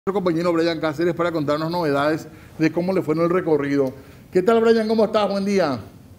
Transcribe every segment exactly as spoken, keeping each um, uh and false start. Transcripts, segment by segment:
Nuestro compañero Brian Cáceres para contarnos novedades de cómo le fue en el recorrido. ¿Qué tal, Brian? ¿Cómo estás? Buen día.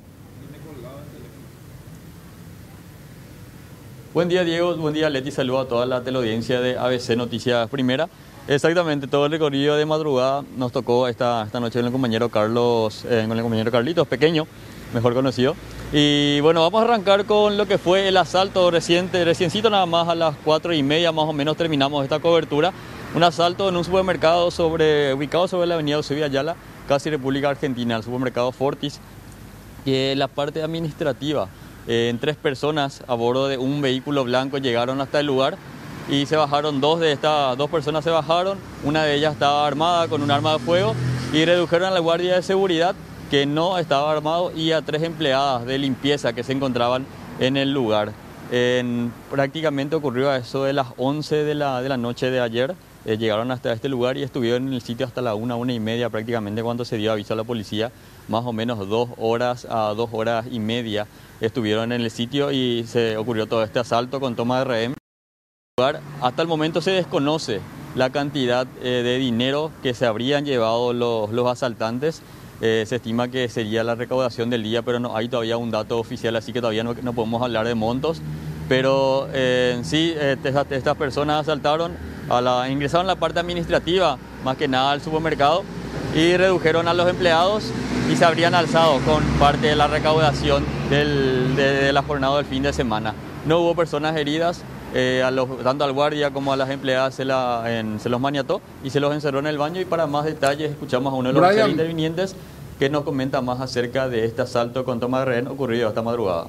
Buen día, Diego. Buen día, Leti. Saludo a toda la teleaudiencia de A B C Noticias Primera. Exactamente, todo el recorrido de madrugada nos tocó esta, esta noche con el compañero Carlos, eh, con el compañero Carlitos, pequeño, mejor conocido. Y bueno, vamos a arrancar con lo que fue el asalto reciente, reciencito nada más, a las cuatro y media más o menos terminamos esta cobertura. Un asalto en un supermercado sobre, ubicado sobre la avenida Eusebio Ayala, casi República Argentina, el supermercado Fortis, que la parte administrativa, eh, en tres personas a bordo de un vehículo blanco llegaron hasta el lugar y se bajaron dos de estas, dos personas se bajaron, una de ellas estaba armada con un arma de fuego y redujeron a la guardia de seguridad que no estaba armado y a tres empleadas de limpieza que se encontraban en el lugar. En, prácticamente ocurrió a eso de las once de la, de la noche de ayer. Eh, llegaron hasta este lugar y estuvieron en el sitio hasta la una, una y media prácticamente cuando se dio aviso a la policía. Más o menos dos horas a dos horas y media estuvieron en el sitio y se ocurrió todo este asalto con toma de rehén. Hasta el momento se desconoce la cantidad eh, de dinero que se habrían llevado los, los asaltantes. Eh, se estima que sería la recaudación del día, pero no hay todavía un dato oficial, así que todavía no, no podemos hablar de montos. Pero eh, sí, eh, estas, estas personas asaltaron, a la, ingresaron a la parte administrativa, más que nada al supermercado, y redujeron a los empleados y se habrían alzado con parte de la recaudación del, de, de la jornada del fin de semana. No hubo personas heridas, eh, a los, tanto al guardia como a las empleadas se, la, en, se los maniató y se los encerró en el baño. Y para más detalles escuchamos a uno de los oficiales intervinientes que nos comenta más acerca de este asalto con toma de rehén ocurrido esta madrugada.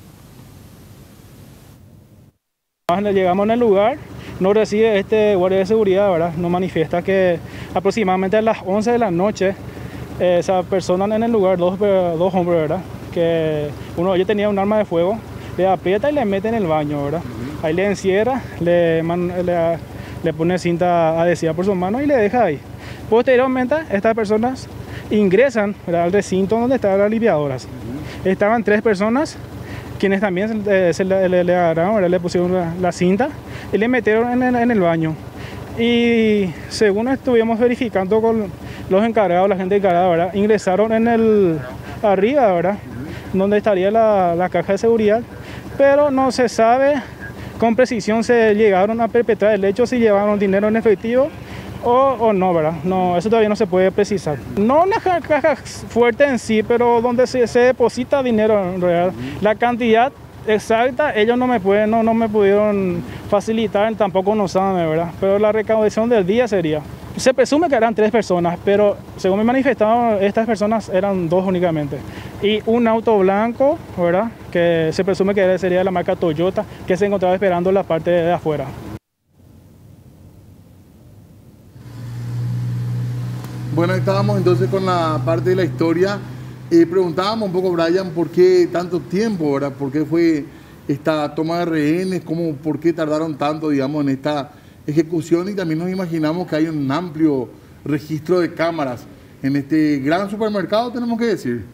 Llegamos en el lugar, nos recibe este guardia de seguridad, ¿verdad? Nos manifiesta que aproximadamente a las once de la noche eh, se apersonan en el lugar dos, dos hombres, ¿verdad? Que uno de ellos tenía un arma de fuego, le aprieta y le mete en el baño, ¿verdad? Ahí le encierra, le, man, le, le pone cinta adhesiva por sus manos y le deja ahí. Posteriormente, estas personas ingresan, ¿verdad?, al recinto donde estaban las limpiadoras. Estaban tres personas quienes también eh, se le, le, le agarraron, ¿verdad?, le pusieron la, la cinta y le metieron en el, en el baño. Y según estuvimos verificando con los encargados, la gente encargada, ¿verdad?, ingresaron en el arriba, ¿verdad?, donde estaría la, la caja de seguridad, pero no se sabe con precisión se llegaron a perpetrar el hecho, si llevaron dinero en efectivo o, o no, ¿verdad? No, eso todavía no se puede precisar. No una caja fuerte en sí, pero donde se, se deposita dinero en realidad. La cantidad exacta ellos no me pueden, no, no me pudieron facilitar, tampoco no saben, ¿verdad? Pero la recaudación del día sería. Se presume que eran tres personas, pero según me manifestaron, estas personas eran dos únicamente. Y un auto blanco, ¿verdad?, que se presume que sería de la marca Toyota, que se encontraba esperando en la parte de afuera. Bueno, estábamos entonces con la parte de la historia. Eh, preguntábamos un poco, Brian, por qué tanto tiempo, ¿verdad? ¿Por qué fue esta toma de rehenes? ¿Cómo, por qué tardaron tanto, digamos, en esta ejecución? Y también nos imaginamos que hay un amplio registro de cámaras en este gran supermercado, tenemos que decir.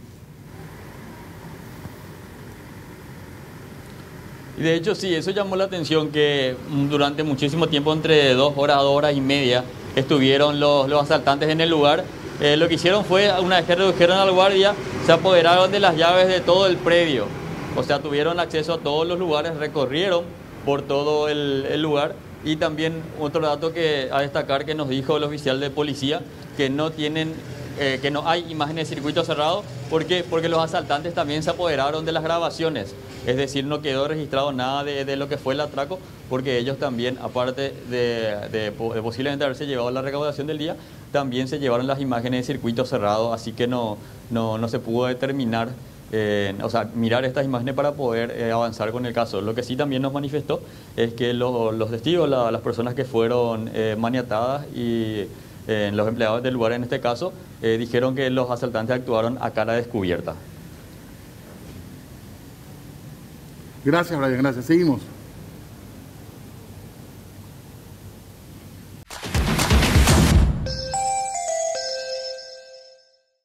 Y de hecho sí, eso llamó la atención, que durante muchísimo tiempo, entre dos horas a dos horas y media, estuvieron los, los asaltantes en el lugar. Eh, lo que hicieron fue, una vez que redujeron al guardia, se apoderaron de las llaves de todo el predio. O sea, tuvieron acceso a todos los lugares, recorrieron por todo el, el lugar. Y también otro dato que a destacar que nos dijo el oficial de policía, que no tienen, eh, que no hay imágenes de circuito cerrado. ¿Por qué? Porque los asaltantes también se apoderaron de las grabaciones. Es decir, no quedó registrado nada de, de lo que fue el atraco, porque ellos también, aparte de, de, de posiblemente haberse llevado la recaudación del día, también se llevaron las imágenes de circuito cerrado, así que no, no, no se pudo determinar, eh, o sea, mirar estas imágenes para poder eh, avanzar con el caso. Lo que sí también nos manifestó es que los, los testigos, la, las personas que fueron eh, maniatadas y eh, los empleados del lugar en este caso, eh, dijeron que los asaltantes actuaron a cara descubierta. Gracias, Brian, gracias. Seguimos.